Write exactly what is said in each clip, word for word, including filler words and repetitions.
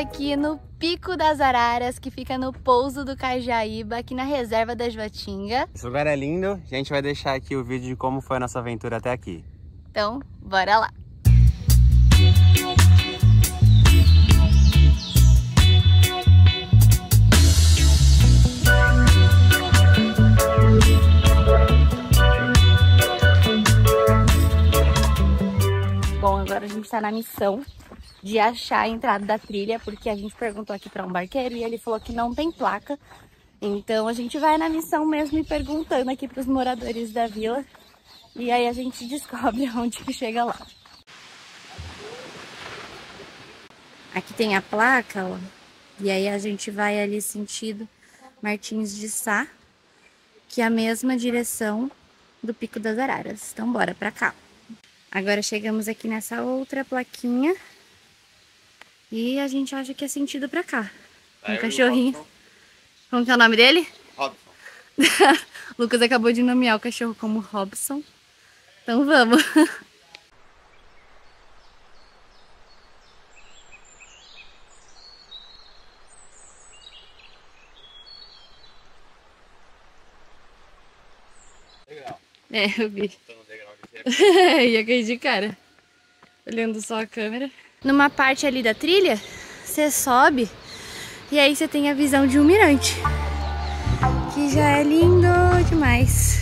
aqui no Pico das Araras, que fica no pouso do Cajaíba, aqui na reserva da Joatinga. Esse lugar é lindo, a gente vai deixar aqui o vídeo de como foi a nossa aventura até aqui. Então, bora lá! Bom, agora a gente tá na missão de achar a entrada da trilha, porque a gente perguntou aqui para um barqueiro e ele falou que não tem placa. Então a gente vai na missão mesmo e perguntando aqui para os moradores da vila. E aí a gente descobre onde que chega lá. Aqui tem a placa, ó. E aí a gente vai ali sentido Martins de Sá, que é a mesma direção do Pico das Araras. Então bora pra cá. Agora chegamos aqui nessa outra plaquinha. E a gente acha que é sentido pra cá. Um cachorrinho. Como que é o nome dele? Robson. Lucas acabou de nomear o cachorro como Robson. Então vamos. Legal. É, eu vi. Ia cair de cara. Olhando só a câmera. Numa parte ali da trilha, você sobe e aí você tem a visão de um mirante, que já é lindo demais.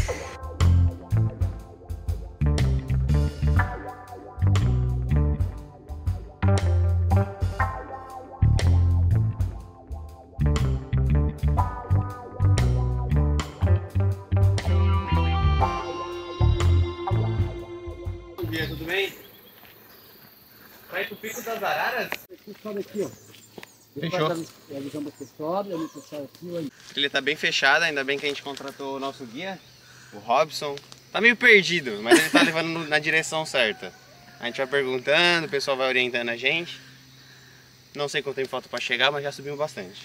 Bom dia, tudo bem? Vai pro Pico das Araras? Sobe aqui, ó. Fechou. A visão você sobe, a gente sai aqui, ó. A trilha tá bem fechada, ainda bem que a gente contratou o nosso guia, o Robson. Tá meio perdido, mas ele tá levando na direção certa. A gente vai perguntando, o pessoal vai orientando a gente. Não sei quanto tempo falta pra chegar, mas já subimos bastante.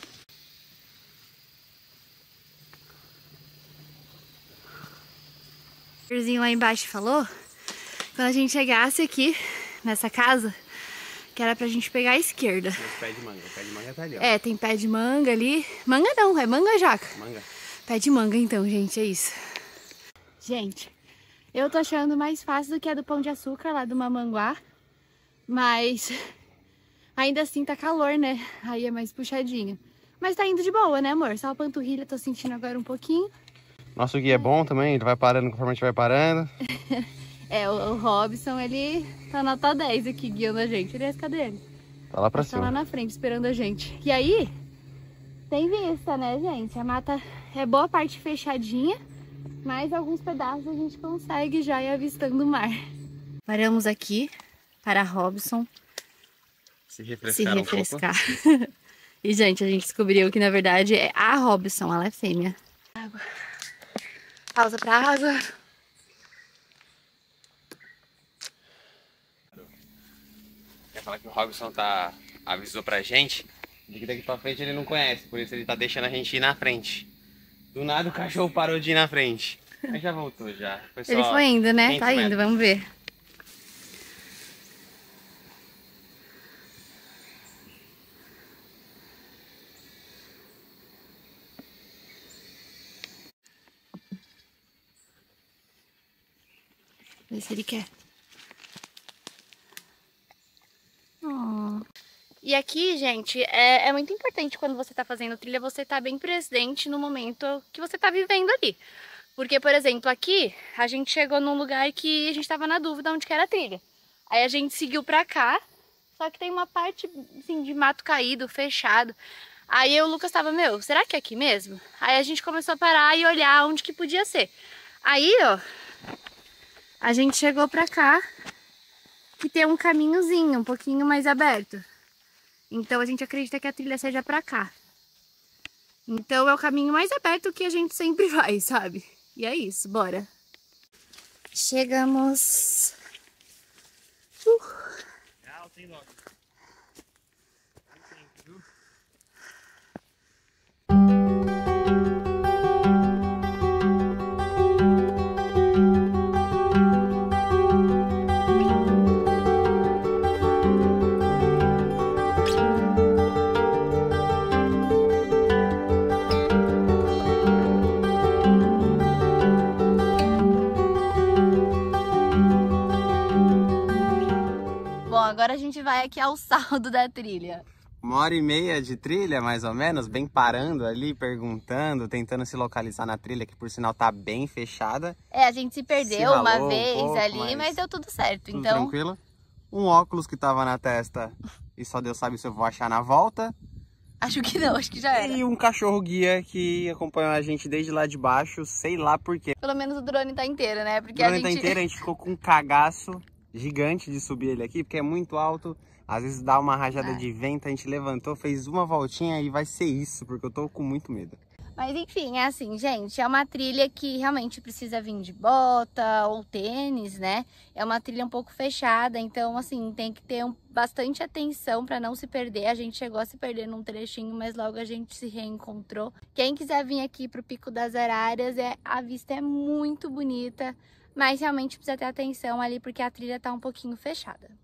O senhorzinho lá embaixo falou, quando a gente chegasse aqui, nessa casa, que era pra gente pegar a esquerda. Pé de manga, pé de manga tá ali, ó. É, tem pé de manga ali. Manga não, é manga jaca. Manga. Pé de manga então, gente, é isso. Gente, eu tô achando mais fácil do que a do Pão de Açúcar, lá do Mamanguá. Mas ainda assim tá calor, né? Aí é mais puxadinho. Mas tá indo de boa, né, amor? Só a panturrilha, tô sentindo agora um pouquinho. Nosso guia é bom também, ele vai parando conforme a gente vai parando. É, o, o Robson, ele tá nota dez aqui, guiando a gente. Aliás, cadê ele? Tá lá pra Tá cima. lá na frente, esperando a gente. E aí, tem vista, né, gente? A mata é boa parte fechadinha, mas alguns pedaços a gente consegue já ir avistando o mar. Paramos aqui para Robson Se refrescar, se um refrescar. E, gente, a gente descobriu que, na verdade, é a Robson, ela é fêmea. Água. Pausa pra água. Quer falar que o Robson tá, avisou pra gente de que daqui pra frente ele não conhece, por isso ele tá deixando a gente ir na frente. Do nada o cachorro parou de ir na frente. Mas já voltou já. Foi só Ele foi indo, né? Tá indo, metros. vamos ver. Vê se ele quer. Oh. E aqui, gente, é, é muito importante quando você tá fazendo trilha, você tá bem presente no momento que você tá vivendo ali. Porque, por exemplo, aqui, a gente chegou num lugar que a gente tava na dúvida onde que era a trilha. Aí a gente seguiu pra cá, só que tem uma parte, assim, de mato caído, fechado. Aí eu e o Lucas tava, meu, será que é aqui mesmo? Aí a gente começou a parar e olhar onde que podia ser. Aí, ó, a gente chegou pra cá, que tem um caminhozinho um pouquinho mais aberto. Então a gente acredita que a trilha seja pra cá. Então é o caminho mais aberto que a gente sempre vai, sabe? E é isso, bora. Chegamos. Uh. agora a gente vai aqui ao saldo da trilha. Uma hora e meia de trilha, mais ou menos, bem parando ali, perguntando, tentando se localizar na trilha, que por sinal tá bem fechada. É, a gente se perdeu Se uma ralou um vez pouco, ali, mas mas deu tudo certo. Tudo Então, tranquilo. Um óculos que tava na testa e só Deus sabe se eu vou achar na volta. acho que não, acho que já era. E um cachorro guia que acompanhou a gente desde lá de baixo, sei lá por quê. Pelo menos o drone tá inteiro, né? Porque O drone a gente... tá inteiro, a gente ficou com um cagaço gigante de subir ele aqui, porque é muito alto. Às vezes dá uma rajada É. de vento, a gente levantou, fez uma voltinha e vai ser isso, porque eu tô com muito medo. Mas enfim, é assim, gente, é uma trilha que realmente precisa vir de bota ou tênis, né? É uma trilha um pouco fechada, então assim, tem que ter um, bastante atenção para não se perder. A gente chegou a se perder num trechinho, mas logo a gente se reencontrou. Quem quiser vir aqui pro Pico das Araras, é, a vista é muito bonita, mas realmente precisa ter atenção ali porque a trilha tá um pouquinho fechada.